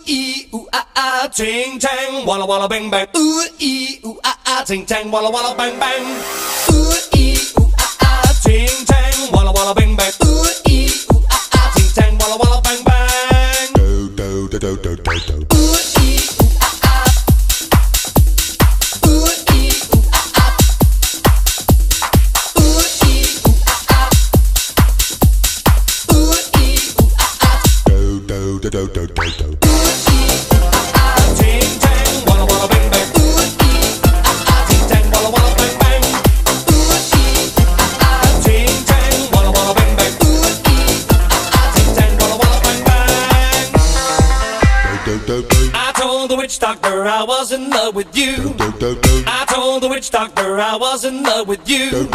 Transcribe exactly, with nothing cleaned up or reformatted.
ee ooh ah ah, ting tang, walla walla bang bang. Ooh ee ooh ah ah, ting tang, walla walla bang bang. Ooh ee ooh ah ah, ting tang, walla walla bang bang. Ooh ee ooh ah ah, ting tang, walla walla bang bang. Do do do do do do do. Ooh ee ooh ah ah. Ooh ee ooh ah ah. Ooh ee ooh ah ah. Ooh ee ooh ah ah. Do do do do do do do. I told the witch doctor I was in love with you. Do do do. I told the witch doctor I was in love with you.